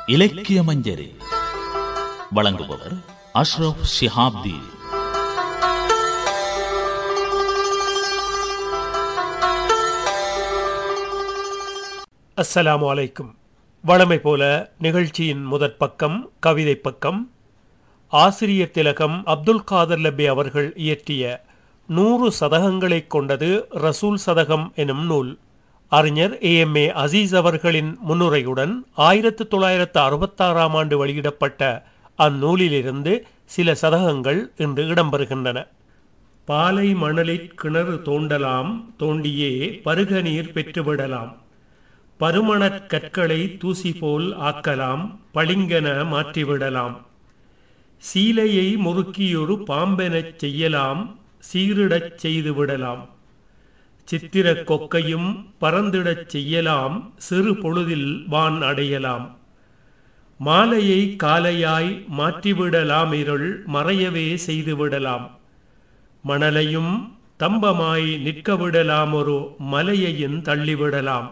இலக்கிய மஞ்சரி வழங்குபவர் அஷ்ரப் ஷிஹாப்தி. அஸ்ஸலாமு அலைக்கும். வழமை போல நிகழ்ச்சியின் முதற் பக்கம் கவிதை பக்கம். ஆசிரியர் திலகம் அப்துல் காதர் லப்பே அவர்கள் இயற்றிய 100 சதகங்களை கொண்டது ரசூல் சதகம் எனும் நூல். அறிஞர் AMA அசீஸ் அவர்களின் முன்னுரையுடன் 1966ஆம் ஆண்டு வெளியிடப்பட்ட அந்நூலிலிருந்து சில சதகங்கள் இன்று இடம்பெறுகின்றன. பாலை மணலிற் கிணறு தோண்டலாம், தோண்டியே பருக நீர் பெற்றுவிடலாம். பருமணற் கற்களை தூசி போல் ஆக்கலாம், பளிங்கென மாற்றிவிடலாம். சீலையை முறுக்கியொரு பாம்பெனச் செய்யலாம், சீரிடச் செய்துவிடலாம். சித்திர கொக்கையும் பறந்திடச் செய்யலாம், சிறு பொழுதில் வான் அடையலாம். மாலையை காலையாய் மாற்றிவிடலாம், இருள் மறையவே செய்துவிடலாம். மணலையும் தம்பமாய் நிற்கவிடலாம், ஒரு மலையையும் தள்ளிவிடலாம்.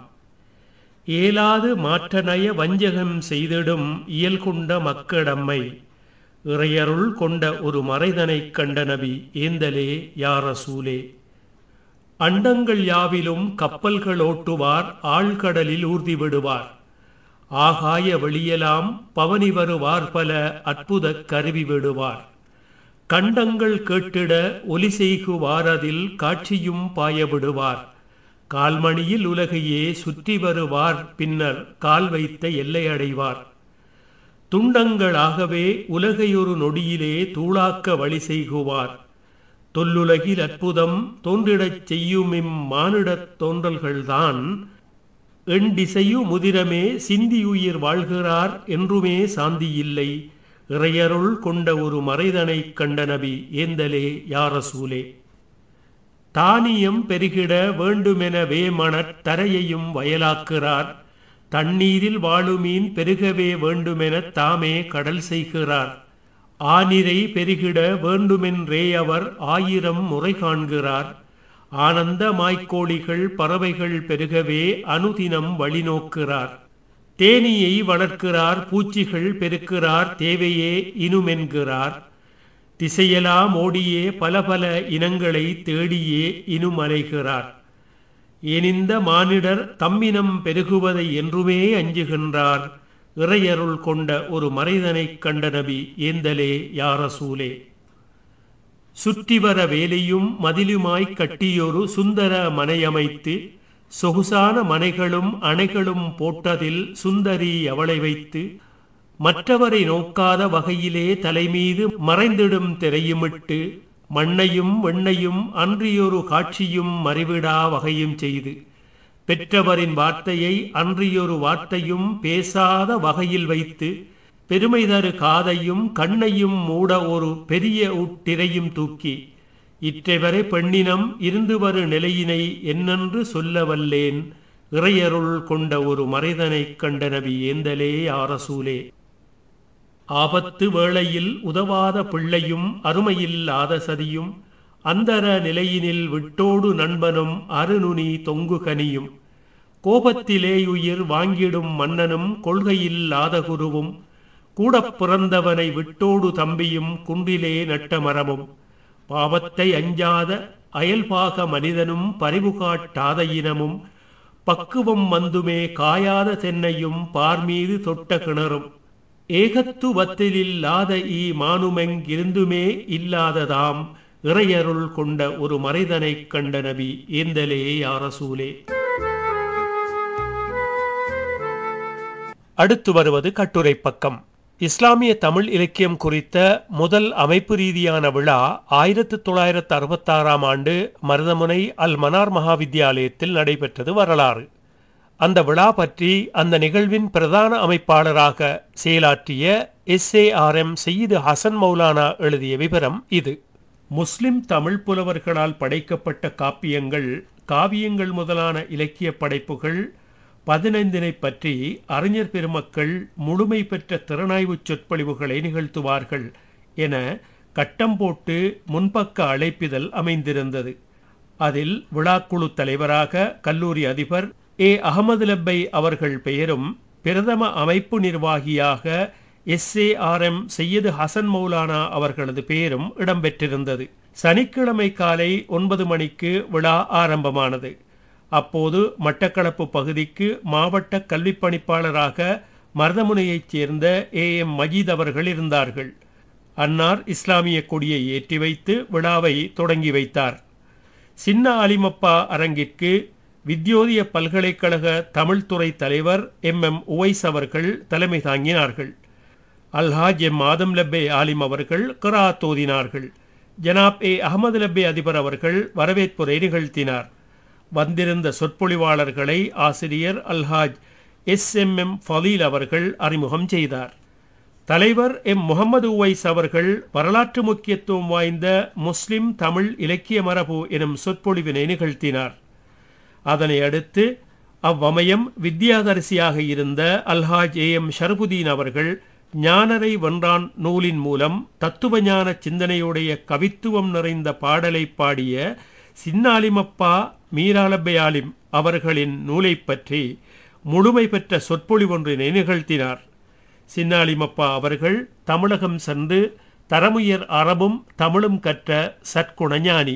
ஏலாது மாற்றநய வஞ்சகம் செய்திடும் இயல் கொண்ட மக்கடம்மை, இறையருள் கொண்ட ஒரு மறைதனைக் கண்ட நபி ஏந்தலே யா ரசூலே. அண்டங்கள் யாவிலும் கப்பல்கள் ஓட்டுவார், ஆழ்கடலில் ஊர்தி விடுவார். ஆகாய வெளியலாம் பவனி வருவார், பல அற்புத கருவி விடுவார். கண்டங்கள் கேட்டிட ஒலி செய்குவார், அதில் காட்சியும் பாய விடுவார். கால்மணியில் உலகையே சுற்றி வருவார், பின்னர் கால் வைத்த எல்லை அடைவார். துண்டங்களாகவே உலகையொரு நொடியிலே தூளாக்க வழி செய்குவார். தொல்லுலகில் அற்புதம் தோன்றிடச் செய்யுமிம் மானிடத் தோன்றல்கள்தான், எண் திசையு முதிரமே சிந்தியுயிர் வாழ்கிறார், என்றுமே சாந்தியில்லை. இறையருள் கொண்ட ஒரு மறைதனைக் கண்ட நபி ஏந்தலே யா ரசூலே. தானியம் பெருகிட வேண்டுமெனவே மணற் தரையையும் வயலாக்குறார். தண்ணீரில் வாழுமீன் பெருகவே வேண்டுமென தாமே கடல் செய்கிறார். ஆனிரை பெருகிட வேண்டுமென்றே அவர் 1000 முறை காண்கிறார். ஆனந்த மாய்க்கோழிகள் பறவைகள் பெருகவே அனுதினம் வழி நோக்கிறார். தேனியை வளர்க்கிறார், பூச்சிகள் பெருக்கிறார், தேவையே இனுமென்கிறார். திசையெல்லாம் ஓடியே பல பல இனங்களை தேடியே இனுமலைகிறார். ஏனிந்த மானிடர் தம்மினம் பெருகுவதை என்றுமே அஞ்சுகின்றார். இறையருள் கொண்ட ஒரு மறைதனைக் கண்ட நபி ஏந்தலே யா ரசூலே. சுற்றி வர வேலையும் மதிலுமாய்க் கட்டியொரு சுந்தர மனையமைத்து, சொகுசான மனைகளும் அணைகளும் போட்டதில் சுந்தரி அவளை வைத்து, மற்றவரை நோக்காத வகையிலே தலைமீது மறைந்திடும் திரையுமிட்டு, மண்ணையும் வெண்ணையும் அன்றியொரு காட்சியும் மறைவிடா வகையும் செய்து, பெற்றவரின் வார்த்தையை அன்றியொரு வார்த்தையும் பேசாத வகையில் வைத்து, பெருமை தரு காதையும் கண்ணையும் மூட ஒரு பெரிய உட்டிரையும் தூக்கி, இற்றைவரை பெண்ணினம் இருந்து வரு நிலையினை என்னென்று சொல்ல வல்லேன். இறையருள் கொண்ட ஒரு மறைதனைக் கண்ட நபி ஏந்தலே யா ரசூலே. ஆபத்து வேளையில் உதவாத பிள்ளையும் அருமையில்லாத சதியும், அந்தர நிலையினில் விட்டோடு நண்பனும் அருநுனி தொங்கு கனியும், கோபத்திலேயுயிர் வாங்கிடும் மன்னனும் கொள்கையில்லாத குருவும், கூடப் பிறந்தவனை விட்டோடு தம்பியும் குன்றிலே நட்ட மரமும், பாவத்தை அஞ்சாத அயல்பாக மனிதனும் பரிவு காட்டாத இனமும், பக்குவம் வந்துமே காயாத தென்னையும் பார்மீது தொட்ட கிணறும், ஏகத்துவத்திலில்லாத மானுமெங்கிருந்துமே இல்லாததாம். இறையருள் கொண்ட ஒரு மறைதனைக் கண்ட நபி ஏந்தலே யா ரசூலே. அடுத்து வருவது கட்டுரை பக்கம். இஸ்லாமிய தமிழ் இலக்கியம் குறித்த முதல் அமைப்பு ரீதியான விழா 1966ஆம் ஆண்டு மருதமுனை அல் மனார் மகாவித்யாலயத்தில் நடைபெற்றது வரலாறு. அந்த விழா பற்றி அந்த நிகழ்வின் பிரதான அமைப்பாளராக செயலாற்றிய SARM செய்யிது ஹசன் மௌலானா எழுதிய விவரம் இது. முஸ்லிம் தமிழ் புலவர்களால் படைக்கப்பட்ட காப்பியங்கள், காவியங்கள் முதலான இலக்கிய படைப்புகள் 15 பற்றி அறிஞர் பெருமக்கள் முழுமை பெற்ற திறனாய்வு சொற்பொழிவுகளை நிகழ்த்துவார்கள் என கட்டம் போட்டு முன்பக்க அழைப்பிதழ் அமைந்திருந்தது. அதில் விழாக்குழு தலைவராக கல்லூரி அதிபர் அஹமது லப்பை அவர்கள் பெயரும் பிரதம அமைப்பு நிர்வாகியாக SARM சையது ஹசன் மௌலானா அவர்களது பெயரும் இடம்பெற்றிருந்தது. சனிக்கிழமை காலை 9 மணிக்கு விழா ஆரம்பமானது. அப்போது மட்டக்களப்பு பகுதிக்கு மாவட்ட கல்விப் பணிப்பாளராக மருதமுனையைச் சேர்ந்த AM மஜீத் அவர்கள் இருந்தார்கள். அன்னார் இஸ்லாமிய கொடியை ஏற்றி வைத்து விழாவை தொடங்கி வைத்தார். சின்ன அலிமப்பா அரங்கிற்கு வித்யோதய பல்கலைக்கழக தமிழ்துறை தலைவர் MM உவைஸ் அவர்கள் தலைமை தாங்கினார்கள். அல்ஹாஜ் M ஆதம் லப்பே ஆலிம் அவர்கள் கிராத் ஓதினார்கள். ஜனாப் A அகமது லப்பே அதிபர் அவர்கள் வரவேற்புரை நிகழ்த்தினார். வந்திருந்த சொற்பொழிவாளர்களை ஆசிரியர் அல்ஹாஜ் SMM ஃபலீல் அவர்கள் அறிமுகம் செய்தார். தலைவர் M முகமது உவைஸ் அவர்கள் வரலாற்று முக்கியத்துவம் வாய்ந்த முஸ்லிம் தமிழ் இலக்கிய மரபு எனும் சொற்பொழிவினை நிகழ்த்தினார். அதனை அடுத்து அவ்வமயம் வித்யாதரிசியாக இருந்த அல்ஹாஜ் AM ஷரபுதீன் அவர்கள் ஞானரை வென்றான் நூலின் மூலம் தத்துவ ஞான சிந்தனையுடைய கவித்துவம் நிறைந்த பாடலை பாடிய சின்னாலிமப்பா மீராலப்பையாலிம் அவர்களின் நூலை பற்றி முழுமை பெற்ற சொற்பொழிவொன்றினை நிகழ்த்தினார். சின்னாலிமப்பா அவர்கள் தமிழகம் சென்று தரமுயர் அரபும் தமிழும் கற்ற சற்குணஞானி.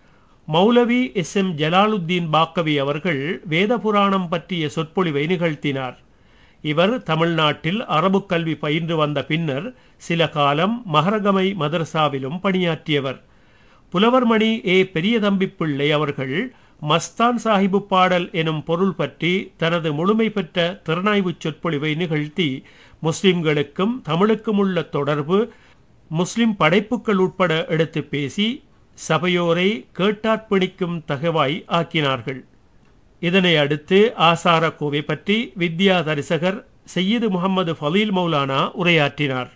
மௌலவி SM ஜலாலுத்தீன் பாக்கவி அவர்கள் வேத புராணம் பற்றிய சொற்பொழிவை நிகழ்த்தினார். இவர் தமிழ்நாட்டில் அரபு கல்வி பயின்று வந்த பின்னர் சில காலம் மஹரகமை மதரசாவிலும் பணியாற்றியவர். புலவர்மணி A பெரியதம்பி பிள்ளை அவர்கள் மஸ்தான் சாஹிபு பாடல் எனும் பொருள் பற்றி தனது முழுமை பெற்ற திறனாய்வு சொற்பொழிவை நிகழ்த்தி முஸ்லிம்களுக்கும் தமிழுக்கும் உள்ள தொடர்பு, முஸ்லிம் படைப்புகள் உட்பட எடுத்து பேசி சபையோரை கேட்டாற்பணிக்கும் தகவாய் ஆக்கினார்கள். இதனை அடுத்து ஆசார கோவை பற்றி வித்யாதரிசகர் சையது முகமது ஃபலீல் மௌலானா உரையாற்றினார்.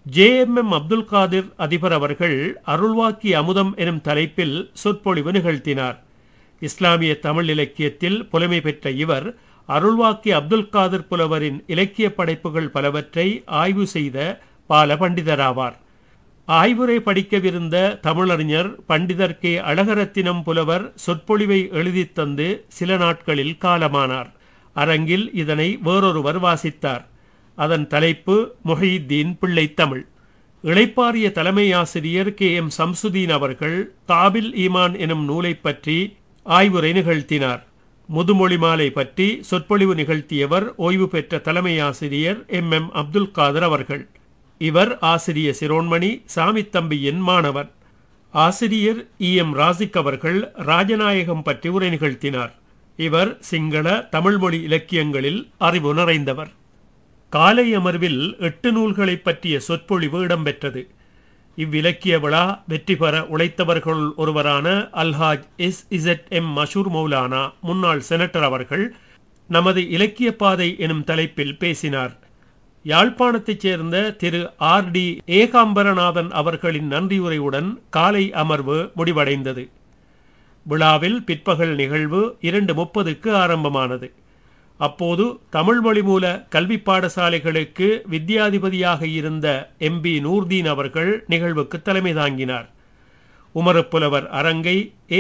JMM அப்துல் காதிர் அதிபர் அவர்கள் அருள்வாக்கி அமுதம் எனும் தலைப்பில் சொற்பொழிவு நிகழ்த்தினார். இஸ்லாமிய தமிழ் இலக்கியத்தில் புலமை பெற்ற இவர் அருள்வாக்கி அப்துல் காதிர் புலவரின் இலக்கிய படைப்புகள் பலவற்றை ஆய்வு செய்த பால பண்டிதராவார். ஆய்வுரை படிக்கவிருந்த தமிழறிஞர் பண்டிதர் K அழகரத்தினம் புலவர் சொற்பொழிவை எழுதி தந்து சில நாட்களில் காலமானார். அரங்கில் இதனை வேறொருவர் வாசித்தார். அதன் தலைப்பு முஹியுத்தீன் பிள்ளை தமிழ். இளைப்பாறிய தலைமை ஆசிரியர் KM சம்சுதீன் அவர்கள் தாபில் ஈமான் எனும் நூலை பற்றி ஆய்வுரை நிகழ்த்தினார். முதுமொழி மாலை பற்றி சொற்பொழிவு நிகழ்த்தியவர் ஓய்வு பெற்ற தலைமை ஆசிரியர் MM அப்துல் காதர் அவர்கள். இவர் ஆசிரியர் சிரோன்மணி சாமித்தம்பியின் மாணவர். ஆசிரியர் EM ராசிக் அவர்கள் ராஜநாயகம் பற்றி உரை நிகழ்த்தினார். இவர் சிங்கள தமிழ்மொழி இலக்கியங்களில் அறிவு நிறைந்தவர். காலை அமர்வில் 8 நூல்களை பற்றிய சொற்பொழிவு இடம்பெற்றது. இவ்விலக்கிய விழா வெற்றி பெற உழைத்தவர்கள் ஒருவரான அல்ஹாஜ் SZM மஷூர் மௌலானா முன்னாள் செனட்டர் அவர்கள் நமது இலக்கிய பாதை எனும் தலைப்பில் பேசினார். யாழ்ப்பாணத்தைச் சேர்ந்த திரு RD ஏகாம்பரநாதன் அவர்களின் நன்றியுரையுடன் காலை அமர்வு முடிவடைந்தது. விழாவில் பிற்பகல் நிகழ்வு 2:30க்கு ஆரம்பமானது. அப்போது தமிழ் மொழி மூல கல்வி பாடசாலைகளுக்கு வித்யாதிபதியாக இருந்த MB நூர்தீன் அவர்கள் நிகழ்வுக்கு தலைமை தாங்கினார். உமரப்புலவர் அரங்கை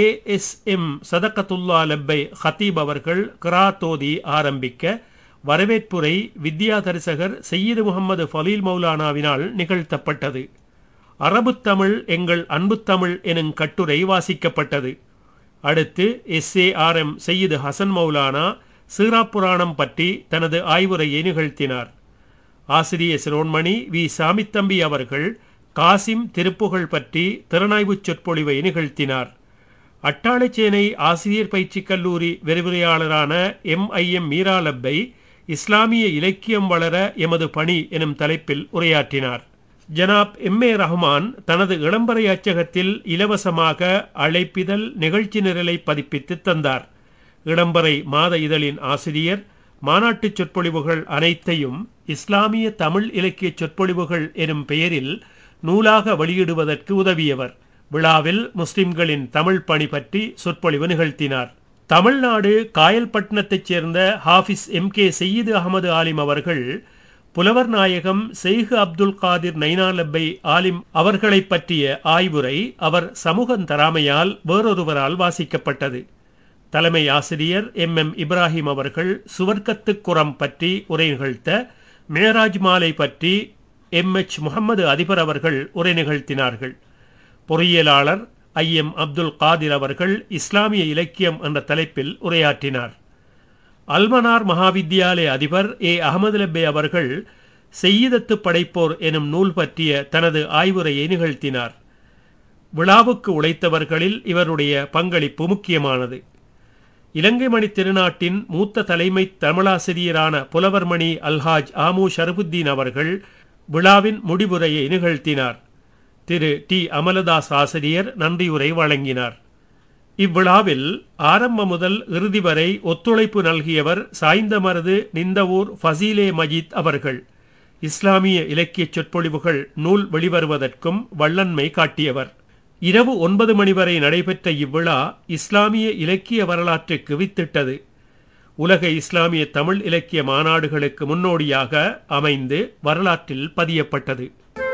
ASM சதகத்துல்லா லப்பை ஹத்தீப் அவர்கள் கிராத்தோதி ஆரம்பிக்க வரவேற்புரை வித்யாதரிசகர் சையது முகமது ஃபலீல் மௌலானாவினால் நிகழ்த்தப்பட்டது. அரபு தமிழ் எங்கள் அன்பு தமிழ் எனும் கட்டுரை வாசிக்கப்பட்டது. அடுத்து SARM சையது ஹசன் மௌலானா சீராப்புராணம் பற்றி தனது ஆய்வுரையை நிகழ்த்தினார். ஆசிரியர் சிரோன்மணி V சாமித்தம்பி அவர்கள் காசிம் திருப்புகழ் பற்றி திறனாய்வு சொற்பொழிவை நிகழ்த்தினார். அட்டாளைச்சேனை ஆசிரியர் பயிற்சி கல்லூரி விரிவுரையாளரான MIM மீராலப்பை இஸ்லாமிய இலக்கியம் வளர எமது பணி எனும் தலைப்பில் உரையாற்றினார். ஜனாப் MA ரஹ்மான் தனது இளம்பறை அச்சகத்தில் இலவசமாக அழைப்பிதழ் நிகழ்ச்சி நிரலை பதிப்பித்து தந்தார். இளம்பறை மாத இதழின் ஆசிரியர் மாநாட்டு சொற்பொழிவுகள் அனைத்தையும் இஸ்லாமிய தமிழ் இலக்கிய சொற்பொழிவுகள் எனும் பெயரில் நூலாக வெளியிடுவதற்கு உதவியவர். விழாவில் முஸ்லிம்களின் தமிழ் பணி பற்றி சொற்பொழிவு நிகழ்த்தினார். தமிழ்நாடு காயல்பட்டினத்தைச் சேர்ந்த ஹாஃபிஸ் MK சையது அகமது ஆலிம் அவர்கள் புலவர் நாயகம் செய்கு அப்துல் காதிர் நைனாலப்பை ஆலிம் அவர்களை பற்றிய ஆய்வுரை அவர் சமூகம் தராமையால் வேறொருவரால் வாசிக்கப்பட்டது. தலைமை ஆசிரியர் MM இப்ராஹிம் அவர்கள் சுவர்க்கத்துக்குறம் பற்றி உரை நிகழ்த்த, மேராஜ் மாலை பற்றி MH முகமது அதிபர் அவர்கள் உரை நிகழ்த்தினார்கள். பொறியியலாளர் IM அப்துல் காதிர் அவர்கள் இஸ்லாமிய இலக்கியம் என்ற தலைப்பில் உரையாற்றினார். அல்மனார் மகாவித்யாலய அதிபர் அகமது லப்பே அவர்கள் செய்யிதத்து படைப்போர் எனும் நூல் பற்றிய தனது ஆய்வுரையை நிகழ்த்தினார். விழாவுக்கு உழைத்தவர்களில் இவருடைய பங்களிப்பு முக்கியமானது. இலங்கை மணி திருநாட்டின் மூத்த தலைமை தமிழாசிரியரான புலவர்மணி அல்ஹாஜ் ஆமு ஷரபுத்தீன் அவர்கள் விழாவின் முடிவுரையை நிகழ்த்தினார். திரு T அமலதாஸ் ஆசிரியர் நன்றியுரை வழங்கினார். இவ்விழாவில் ஆரம்ப முதல் இறுதி வரை ஒத்துழைப்பு நல்கியவர் சாய்ந்தமருது நிந்தவூர் ஃபசீலே மஜீத் அவர்கள். இஸ்லாமிய இலக்கிய சொற்பொழிவுகள் நூல் வெளிவருவதற்கும் வல்லன்மை காட்டியவர். இரவு 9 மணி வரை நடைபெற்ற இவ்விழா இஸ்லாமிய இலக்கிய வரலாற்றுக்கு வித்திட்டது. உலக இஸ்லாமிய தமிழ் இலக்கிய மாநாடுகளுக்கு முன்னோடியாக அமைந்து வரலாற்றில் பதியப்பட்டது.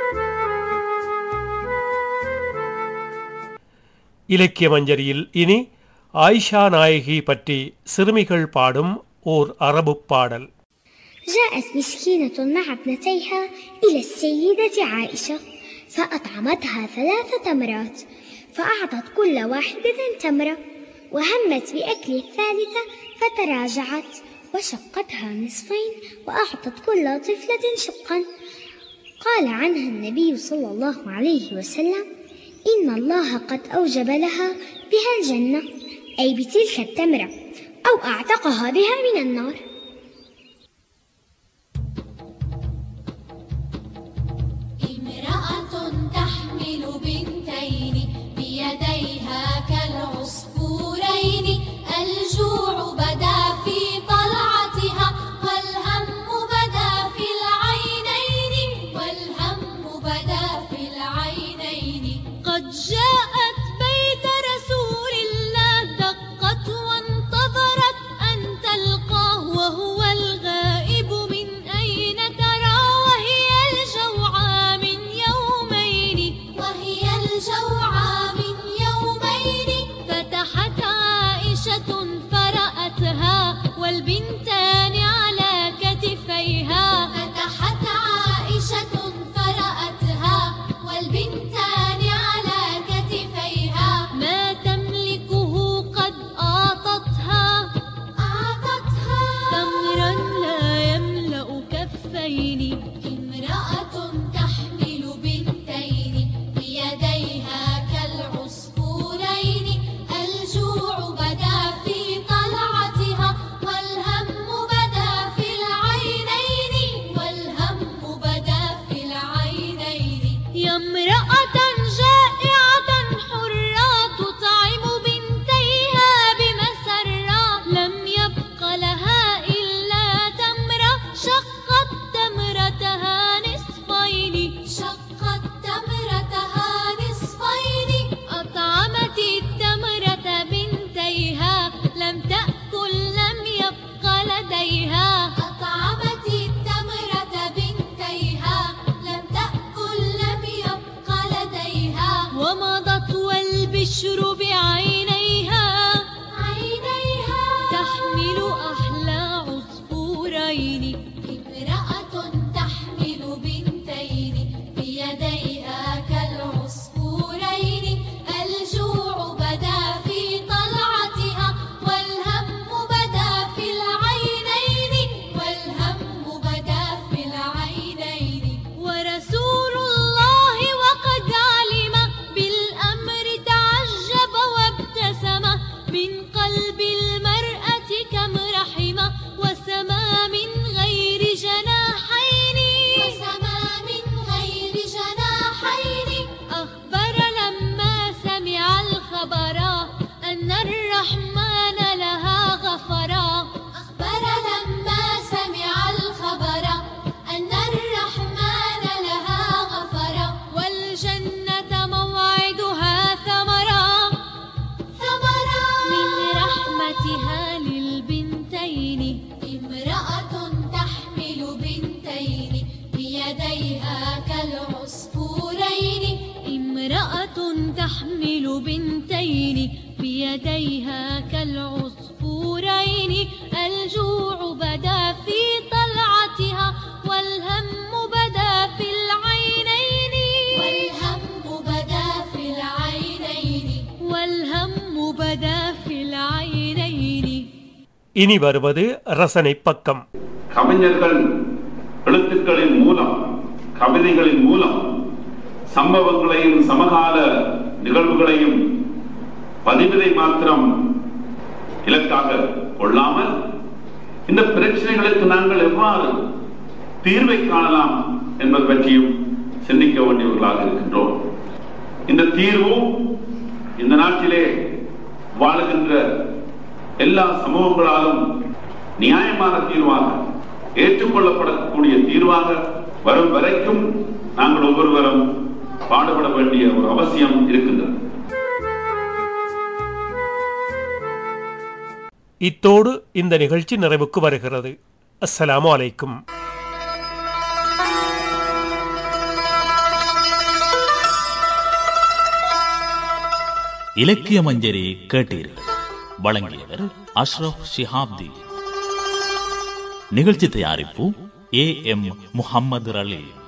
இலக்கிய மஞ்சரியில் இனி ஆயிஷா நாயகி பற்றி சிறுமிகள் பாடும் ஓர் அரபு பாடல். جاءت مسكينة مع ابنتيها إلى السيدة عائشة فأطعمتها 3 تمرات فأعطت كل واحدة تمرة وهمت بأكل الثالثة فتراجعت وشقتها نصفين وأعطت كل طفلة شقا. قال عنها النبي صلى الله عليه وسلم: إن الله قد أوجب لها بها الجنة، أي بتلك التمرة، أو أعتقها بها من النار. امرأة تحمل بنتين بيديها كالعصفورين، الجوع بدا في طلعتها والهم بدا في العينين، والهم بدا في العينين. قد جاءت بيت رسول الله، دقت وانتظرت أن تلقاه وهو الغائب من أين ترى، وهي الجوعى من يومين، وهي الجوعى من يومين. فتحت عائشة فرأتها والبنتان على كتفيها، فتحت عائشة فرأتها والبنتان على كتفيها. ما تملكه قد أعطتها، أعطتها تمرا لا يملأ كفين. امرأة تحمل بنتين بيديها كالعصفورين، الجوع بدا في طلعتها والهم بدا في العينين، والهم بدا في العينين. يا امرأة جائعة حرة تطعم بنتيها بمسرة، لم يبق لها إلا تمرة، شقت تمرتها نصفين، شقت تمرتها نصفين. أطعمت التمرة بنتيها، لم تأكل لم يبق لديها. أطعمت التمرة بنتيها، لم تأكل لم يبق لديها. ومضت والبشر بعينيها، عينيها تحمل أحلى عصفورين. امرأة تحمل بنتين بيديها كالعصفورين، الجوع بدا في طلعتها والهم بدا في العينين، والهم بدا في العينين. ورسول الله وقد علم بالأمر تعجب بنتين بيديها كالعصفورين الجوع بدا في طلعتها والهم بدا في العينين والهم بدا في العينين والهم بدا في العينين. இனி வருவது ரசனை பக்கம். கவிஞர்கள் எழுத்துக்களின் மூலம், கவிதைகளின் மூலம் சம்பவங்களையும் சமகால நிகழ்வுகளையும் பதிவிதை மாத்திரம் இலக்காக கொள்ளாமல் இந்த பிரச்சனைகளுக்கு நாங்கள் எவ்வாறு தீர்வை காணலாம் என்பது பற்றியும் சிந்திக்க வேண்டியவர்களாக இருக்கின்றோம். இந்த தீர்வும் இந்த நாட்டிலே வாழுகின்ற எல்லா சமூகங்களாலும் நியாயமான தீர்வாக, ஏற்றுக்கொள்ளப்படக்கூடிய தீர்வாக வரும் வரைக்கும் நாங்கள் ஒவ்வொருவரும் பாடுபட வேண்டிய ஒரு அவசியம் இருக்கின்றது. இத்தோடு இந்த நிகழ்ச்சி நிறைவுக்கு வருகிறது. அஸ்ஸலாமு அலைக்கும். இலக்கிய மஞ்சரி கேட்டீர்கள். வழங்கியவர் அஷ்ரப் ஷிஹாப்தி. நிகழ்ச்சி தயாரிப்பு AM முஹம்மது அலி.